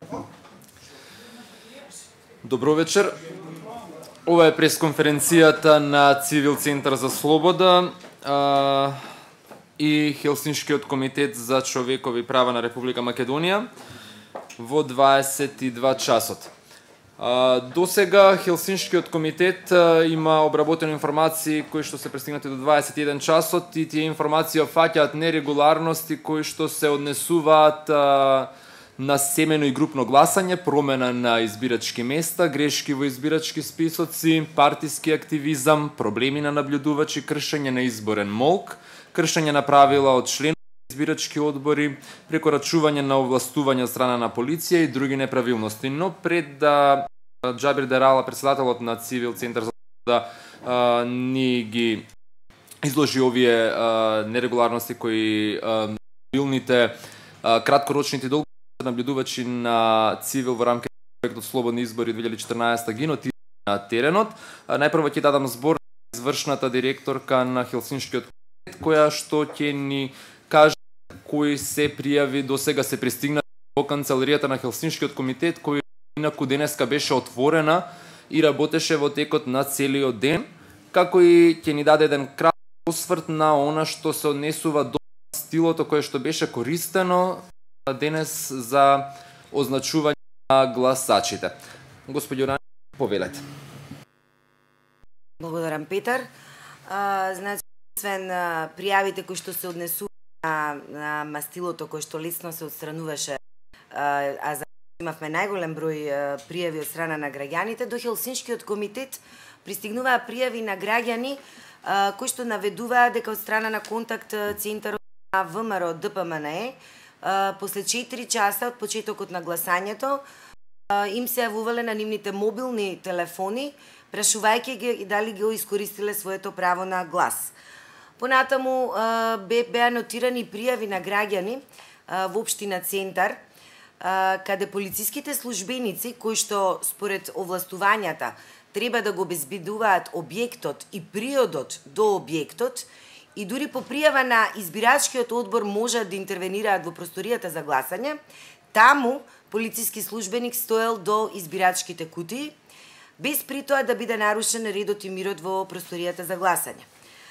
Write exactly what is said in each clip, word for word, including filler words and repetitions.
Добро вечер. Ова е пресконференцијата на Цивил Центар за слобода а, и Хелсиншкиот комитет за човекови права на Република Македонија во дваесет и два часот. А, до сега Хелсиншкиот комитет а, има обработени информации кои што се пристигнати до дваесет и еден часот и тие информации опфаќаат нерегуларности кои што се однесуваат а, на семено и групно гласање, промена на избирачки места, грешки во избирачки списоци, партиски активизам, проблеми на наблюдувачи, кршење на изборен молк, кршење на правила од член избирачки одбори, прекорачување на овластување од страна на полиција и други неправилности. Но пред да Џабир Дерала, председателот на Цивил Центар за слобода, да ни ги изложи овие а, нерегуларности кои а, билните а, краткорочните долг наблюдувачи на Цивил во рамките на проектот Слободни избори две илјади и четрнаесета ги нотирани на теренот. Најпрво ќе дадам збор на извршната директорка на Хелсиншкиот комитет, која што ќе ни каже кои се пријави до сега се пристигнати во канцеларијата на Хелсиншкиот комитет, кој инаку денеска беше отворена и работеше во текот на целиот ден, како и ќе ни даде еден краток осврт на она што се однесува до стилото кое што беше користено денес за означување на гласачите. Господи Орани, повелете. Благодарам, Петар. А, значи, освен а, пријавите кои што се однесува на, на мастилото кој што лесно се отстрануваше, а, а за имавме најголем број а, пријави од страна на граѓаните, до Хелсиншкиот комитет пристигнуваа пријави на граѓани а, кои што наведуваат дека од страна на контакт центарот на ВМРО ДПМНЕ Uh, после четири часа од почетокот на гласањето uh, им се јавувале на нивните мобилни телефони, прашувајќи ги дали ги искористиле своето право на глас. Понатаму uh, беа нотирани пријави на граѓани uh, во општина Центар, uh, каде полициските службеници кои што според овластувањата треба да го обезбедуваат објектот и приодот до објектот, и дури по пријава на избирачкиот одбор можат да интервенираат во просторијата за гласање, таму полициски службеник стоел до избирачките кутии, без при тоа да биде нарушен редот и мирот во просторијата за гласање.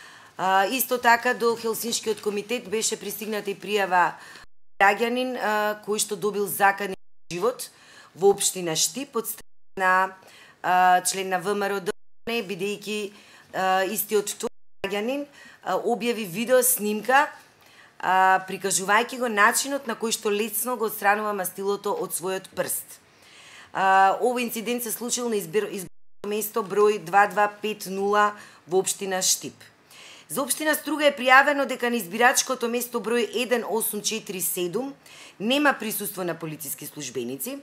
А, исто така до Хелсиншкиот комитет беше пристигната и пријава граѓанин кој што добил заканен живот во општина Штип од страна на а, член на ВМРО ДПМНЕ, бидејќи истиот тој граѓанин објави видео снимка, а, прикажувајќи го начинот на кој што лесно го отстранува мастилото од својот прст. А, овој инцидент се случил на избор, изборно место број две две пет нула во општина Штип. За општина Струга е пријавено дека на избирачкото место број еден осум четири седум нема присуство на полициски службеници,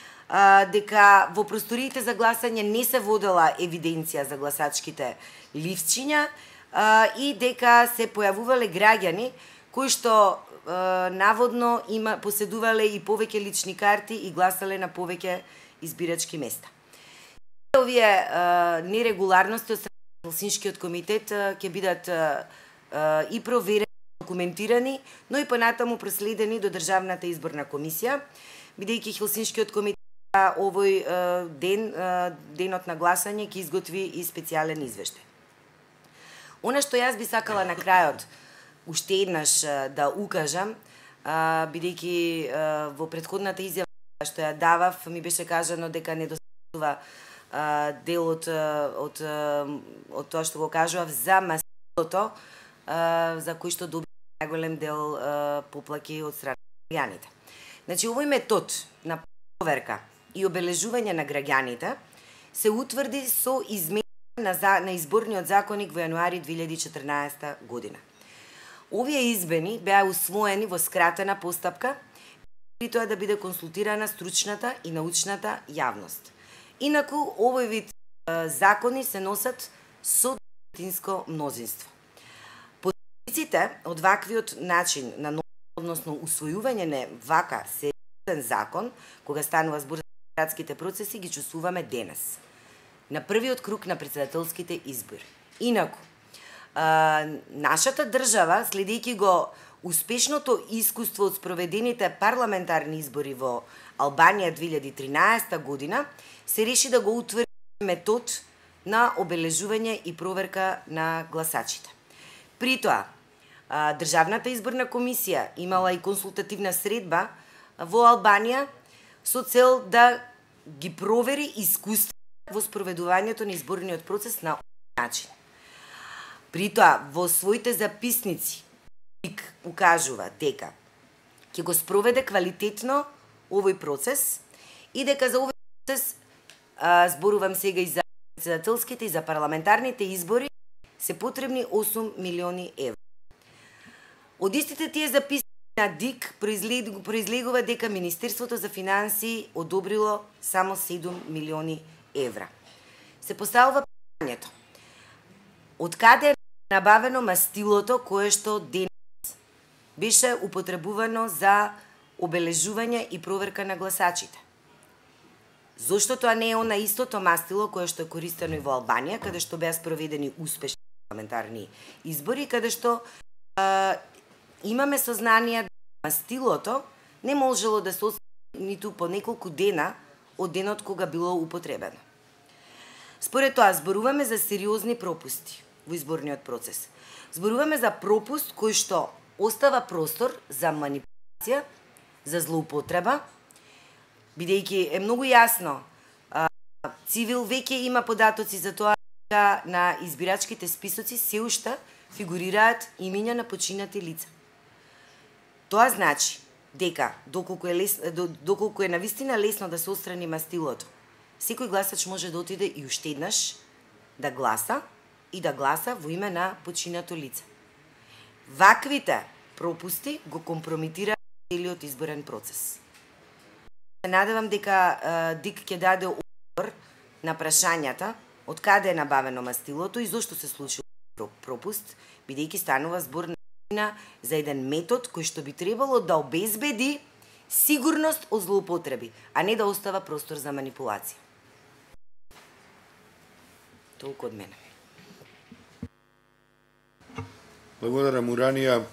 а, дека во просториите за гласање не се водела евиденција за гласачките ливчиња, Uh, и дека се појавувале граѓани кои што uh, наводно има поседувале и повеќе лични карти и гласале на повеќе избирачки места. Овие uh, нерегуларности од страна на Хелсиншкиот комитет uh, ќе бидат uh, uh, и проверени, документирани, но и понатаму проследени до Државната изборна комисија, бидејќи Хелсиншкиот комитет овој uh, ден, uh, денот на гласање, ќе изготви и специјален извештај. Она што јас би сакала на крајот уште еднаш да укажам, бидејќи во претходната изјава што ја давав ми беше кажано дека недостатува дел од, од, од тоа што го кажував за мастилото, за кој што доби најголем дел поплаки од страна на граѓаните. Значи, овој метод на проверка и обележување на граѓаните се утврди со изменение На, за, на изборниот законник во јануари две илјади и четрнаесета година. Овие измени беа усвоени во скратена постапка, при тоа да биде консултирана стручната и научната јавност. Инаку, овој вид е, закони се носат со двотретинско мнозинство. Последиците од ваквиот начин на односно усвојување на вака сериозен закон, кога станува збор за демократските процеси, ги чувствуваме денес на првиот круг на председателските избори. Инаку, а, нашата држава, следејќи го успешното искуство од спроведените парламентарни избори во Албанија две илјади и тринаесетта година, се реши да го утврди метод на обележување и проверка на гласачите. При тоа, Државната изборна комисија имала и консултативна средба во Албанија со цел да ги провери искуства во спроведувањето на изборниот процес на овој начин. При тоа, во своите записници укажува дека ќе го спроведе квалитетно овој процес и дека за овој процес, а, зборувам сега и за председателските и за парламентарните избори, се потребни осум милиони евра. Од истите тие записници на ДИК произлегува дека Министерството за финансии одобрило само седум милиони евра. Се поставува прашањето: од каде е набавено мастилото кое што денес беше употребувано за обележување и проверка на гласачите? Зошто тоа не е она истото мастило кое што е користено и во Албанија, каде што беа спроведени успешни парламентарни избори, каде што а, имаме сознание да мастилото не можело да се отстрани ниту по неколку дена од денот кога било употребено. Според тоа, зборуваме за сериозни пропусти во изборниот процес. Зборуваме за пропуст кој што остава простор за манипулација, за злоупотреба, бидејќи е многу јасно, а, Цивил веќе има податоци за тоа дека на избирачките списоци се уште фигурираат имиња на починати лица. Тоа значи дека доколку е лес, доколку е навистина лесно да се отстрани мастилото, секој гласач може да отиде и уште еднаш да гласа и да гласа во име на починато лице. Ваквите пропусти го компрометираат целиот изборен процес. Се надевам дека ДИК ќе даде одговор на прашањата од каде е набавено мастилото и зошто се случи пропуст, бидејќи станува збор на за еден метод кој што би требало да обезбеди сигурност од злоупотреби, а не да остава простор за манипулација. Толку од мене. Благодарам, Уранија.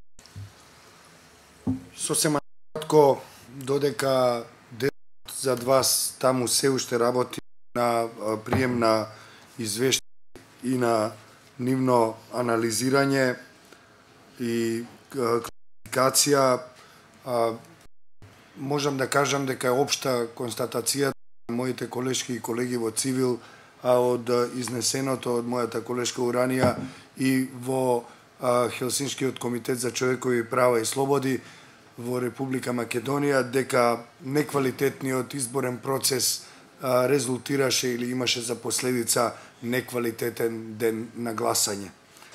Сосема кратко, додека делот за вас таму се уште работи на прием на извештај и на нивно анализирање и класификација, можам да кажам дека е општа констатација на моите колешки и колеги во Цивил, а од изнесеното од мојата колешка Уранија и во Хелсиншкиот комитет за човекови права и слободи во Република Македонија, дека неквалитетниот изборен процес резултираше или имаше за последица неквалитетен ден на гласање.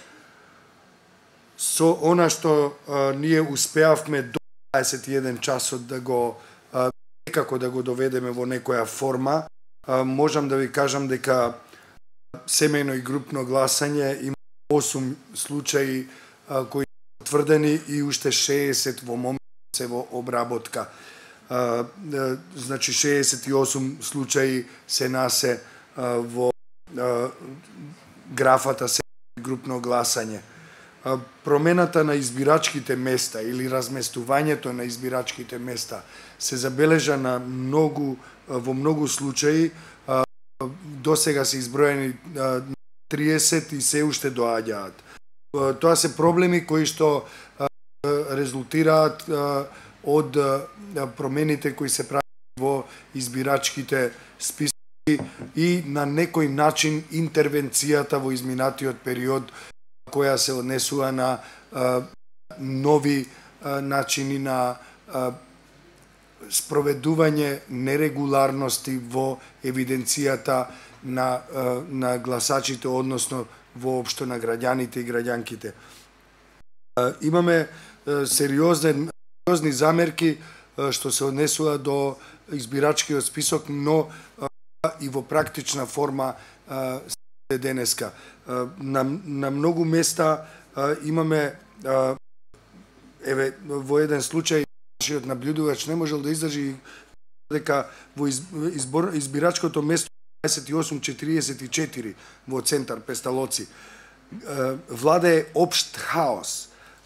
Со она што а, ние успеавме до дваесет и еден часот да го а, некако да го доведеме во некоја форма, а, можам да ви кажам дека семејно и групно гласање има осум случаи а, кои се потврдени и уште шеесет во момент се во обработка. А, а, значи шеесет и осум случаи се насе а, во а, графата се групно гласање. А, промената на избирачките места или разместувањето на избирачките места се забележа на многу во многу случаи. А, до сега се изброени а, триесет и се уште доаѓаат. А, тоа се проблеми кои што а, резултираат а, од а, промените кои се прават во избирачките списоци и на некој начин интервенцијата во изминатиот период која се однесува на а, нови а, начини на а, спроведување нерегуларности во евиденцијата на, а, на гласачите, односно воопшто на граѓаните и граѓанките. А, имаме а, сериозен, сериозни замерки а, што се однесува до избирачкиот список, но а, и во практична форма а, денеска. На, на многу места а, имаме а, еве во еден случај нашиот наблюдувач не можел да издржи дека во избор, избирачкото место дваесет и осум четириесет и четири во центар Песталоци а, владее општ хаос.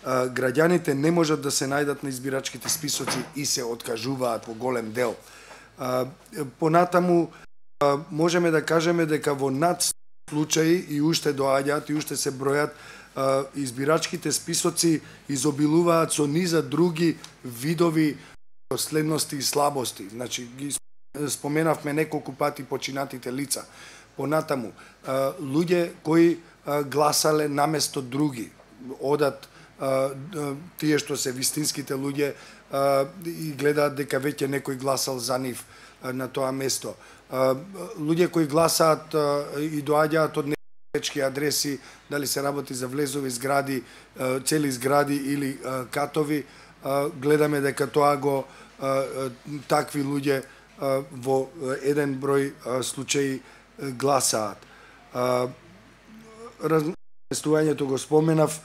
граѓаните не можат да се најдат на избирачките списоци и се откажуваат во голем дел. Понатаму можеме да кажеме дека во над случаи и уште доаѓаат и уште се бројат избирачките списоци изобилуваат со низа други видови следности и слабости. Значи ги споменавме неколку пати починатите лица. Понатаму луѓе кои гласале наместо други, одат тие што се вистинските луѓе и гледаат дека веќе некој гласал за нив на тоа место. Луѓе кои гласаат и доаѓаат од нечки адреси, дали се работи за влезови згради, цели згради или катови, гледаме дека тоа го такви луѓе во еден број случаи гласаат. Разместувањето го споменав.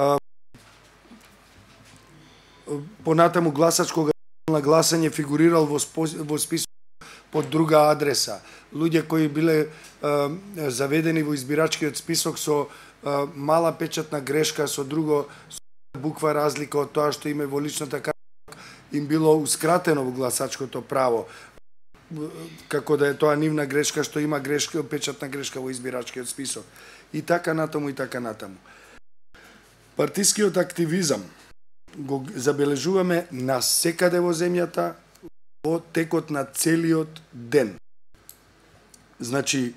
Понатаму гласачкога на гласање фигурирал во, во список под друга адреса. Луѓе кои биле заведени во избирачкиот список со мала печатна грешка, со друго со буква разлика од тоа што име во личната карта, им било ускратено во гласачкото право, како да е тоа нивна грешка што има грешка, печатна грешка во избирачкиот список. И така натаму, и така натаму. Партискиот активизам го забележуваме насекаде во земјата во текот на целиот ден. Значи,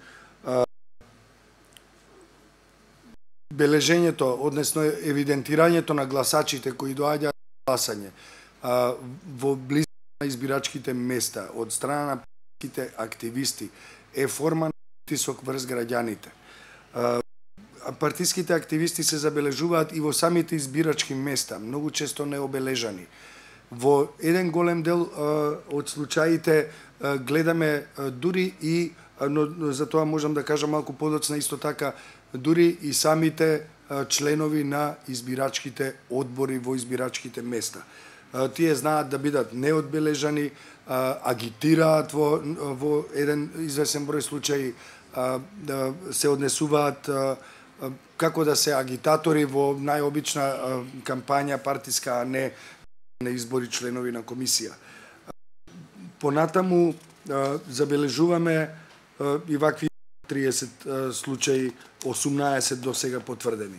бележењето, односно евидентирањето на гласачите кои доаѓаат на гласање во близина на избирачките места од страна на партиските активисти е форма на притисок врз граѓаните. Партиските активисти се забележуваат и во самите избирачки места, многу често необележани. Во еден голем дел од случаите гледаме дури и, но за тоа можам да кажам малку подоцна исто така, дури и самите членови на избирачките одбори во избирачките места. Тие знаат да бидат неодбележани, агитираат во, во еден извесен број случаи, да се однесуваат како да се агитатори во најобична кампања партиска, а не на избори членови на комисија. Понатаму забележуваме и вакви триесет случаи, осумнаесет до сега потврдени.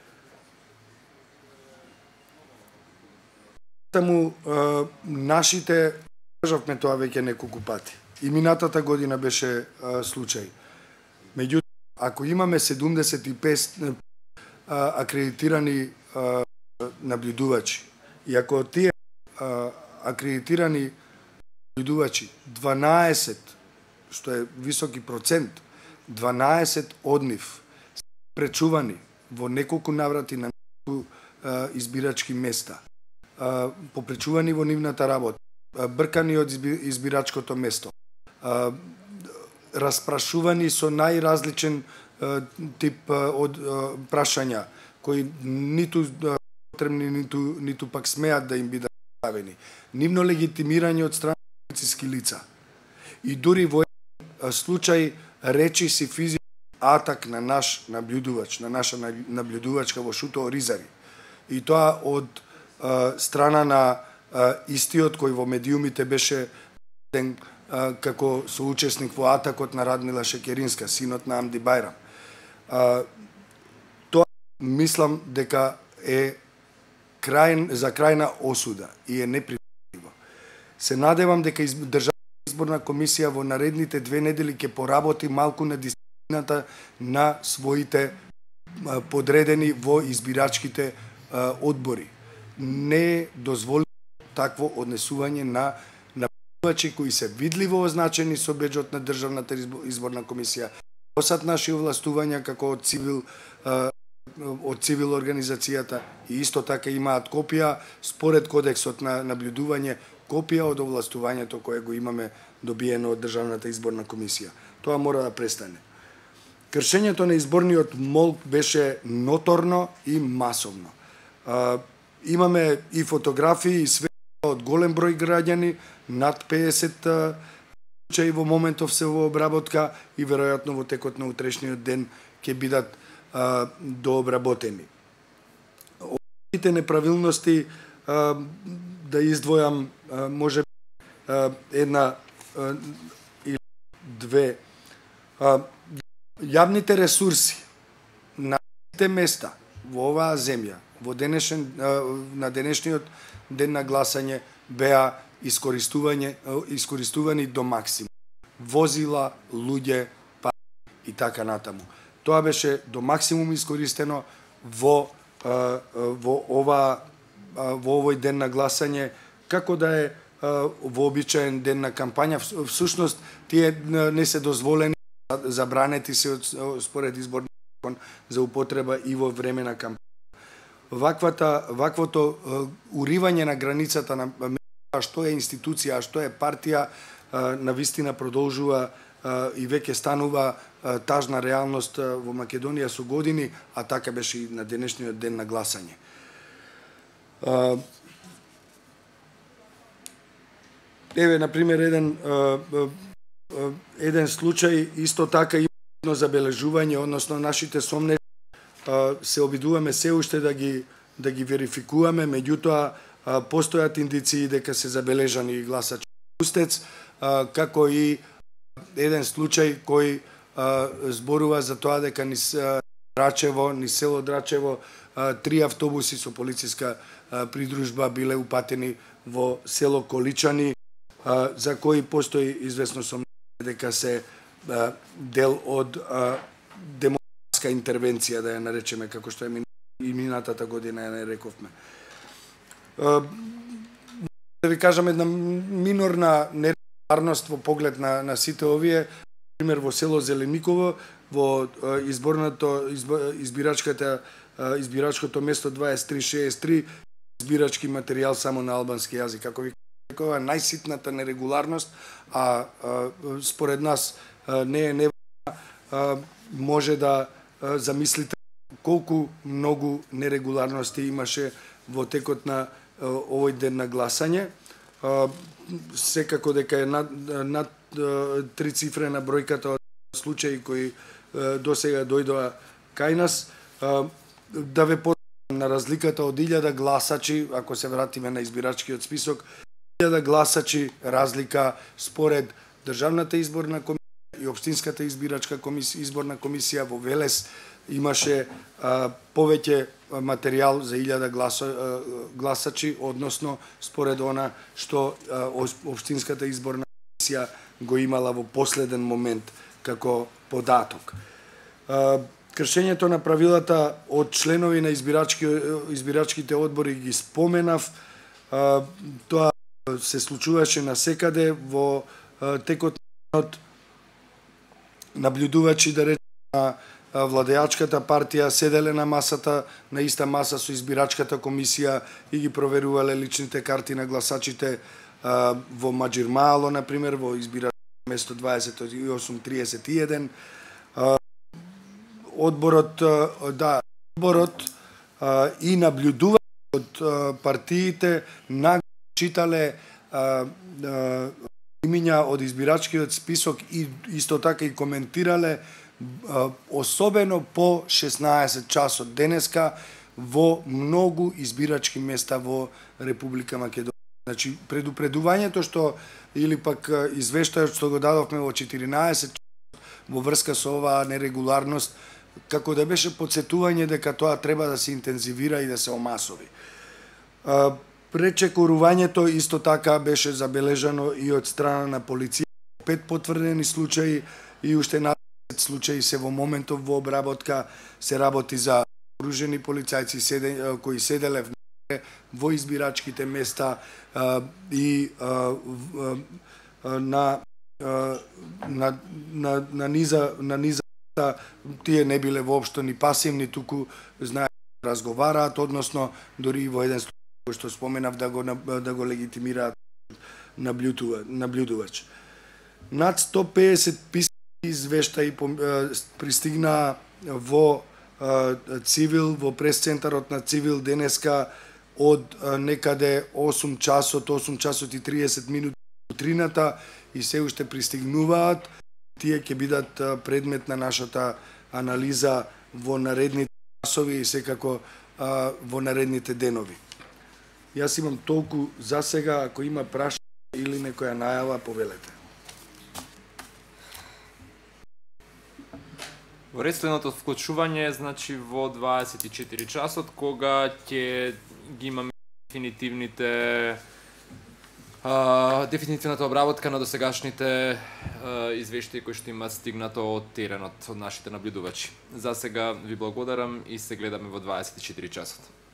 Таму нашите, кажавме тоа веќе неколку пати. И минатата година беше случај. Меѓутоа, ако имаме седумдесет и пет акредитирани наблюдувачи, и ако од тие акредитирани наблюдувачи, дванаесет, што е високи процент, дванаесет од нив се пречувани во неколку наврати на неколку избирачки места, попречувани во нивната работа, бркани од избирачкото место, распрашувани со најразличен тип од прашања, кои ниту потребни, ниту, ниту пак смеат да им бидат ставени. Нивно легитимирање од страна на полициски лица. И дури во еден случај речи си физички атак на наш наблюдувач, на наша наблюдувачка во Шуто Оризари. И тоа од страна на истиот кој во медиумите беше ден како соучесник во атакот на Радмила Шекеринска, синот на Амди Бајрам. Тоа мислам дека е крај, за крајна осуда и е неприпустимо. Се надевам дека Државната изборна комисија во наредните две недели ќе поработи малку на дисциплината на своите подредени во избирачките одбори. Не дозволи такво однесување на наблюдувачи кои се видливо означени со беџот на Државната изборна комисија, носат наши овластувања како од цивил од цивил организацијата и исто така имаат копија според кодексот на наблюдување, копија од овластувањето кое го имаме добиено од Државната изборна комисија. Тоа мора да престане. Кршењето на изборниот молк беше ноторно и масовно. Имаме и фотографии и сведоцтва од голем број граѓани, над пеесет случаи во моментов се во обработка и веројатно во текот на утрешниот ден ќе бидат дообработени. Сите неправилности да издвојам може една или две. Јавните ресурси на сите места во оваа земја во денешен, на денешниот ден на гласање беа искористување искористувани до максимум. Возила, луѓе, па и така натаму. Тоа беше до максимум искористено во во ова во овој ден на гласање, како да е вообичаен ден на кампања. Всушност тие не се дозволени, забранети се според изборниот закон за употреба и во време на кампања. Ваквата ваквото уривање на границата на што е институција, а што е партија, на вистина продолжува и веќе станува тажна реалност во Македонија со години, а така беше и на денешниот ден на гласање. Еве, например, еден еден случај, исто така има забележување, односно нашите сомнежи се обидуваме се уште да ги да ги верификуваме, меѓутоа постојат индиции дека се забележани гласачи устец, како и еден случај кој зборува за тоа дека низ Драчево, низ село Драчево, три автобуси со полициска придружба биле упатени во село Количани, за кои постои известно сомнение дека се дел од демократска интервенција, да ја наречеме, како што е и минатата година ја нарековме. Да ви кажам една минорна нерегуларност во поглед на, на сите овие, пример во село Зелениково, во изборното избирачката избирачкото место дваесет три шеесет три, избирачки материјал само на албански јазик. Како ви кажа, најситната нерегуларност, а, а според нас не е не може да замислите колку многу нерегуларности имаше во текот на овој ден на гласање. Секако дека е над, над трицифрена бројката од случаи кои досега дојдоа кај нас. Да ве подсетам на разликата од илјада гласачи, ако се вратиме на избирачкиот список, илјада гласачи разлика според Државната изборна комисија и Општинската избирачка комисија, изборна комисија во Велес имаше а, повеќе материјал за илјада гласа, а, гласачи, односно според она што а, Општинската изборна комисија го имала во последен момент како податок. А, кршењето на правилата од членови на избирачки, избирачките одбори ги споменав. А, тоа се случуваше насекаде во а, текот од наблюдувачи, да речем, на владеачката партија седеле на масата, на иста маса со избирачката комисија и ги проверувале личните карти на гласачите а, во Маџирмаало, например, во избирачко место дваесет осум триесет и еден. А, одборот, да, одборот а, и наблюдување од а, партиите нагчитале а, а, имиња од избирачкиот список и исто така и коментирале особено по шеснаесет часот денеска во многу избирачки места во Република Македонија. Значи, предупредувањето што или пак извештајот што го дадовме во четиринаесет часот во врска со оваа нерегуларност, како да беше подсетување дека тоа треба да се интензивира и да се омасови. Пречекорувањето исто така беше забележано и од страна на полиција. Пет потврдени случаи и уште на случаи се во моментов во обработка. Се работи за оружени полицајци седе, кои седеле во избирачките места а, и а, на, а, на, на, на низа на низа тие не биле воопшто ни пасивни, туку знаат разговараат, односно дори во еден случај кој што споменав да го да го легитимираат наблюдувач. Над сто пеесет писани извештаи пристигнаа во Цивил, во пресцентарот на Цивил денеска од некаде осум часот, осум часот и триесет минути утрината и се уште тие ќе бидат предмет на нашата анализа во наредните часови и секако а, во наредните денови. Јас имам толку за сега, ако има прашање или некоја најава, повелете. Во редственото вклучување, значи во дваесет и четири часот, кога ќе ги имаме дефинитивните а, дефинитивната обработка на досегашните а, извештаи кои што имаат стигнато од теренот од нашите наблюдувачи. За сега ви благодарам и се гледаме во дваесет и четири часот.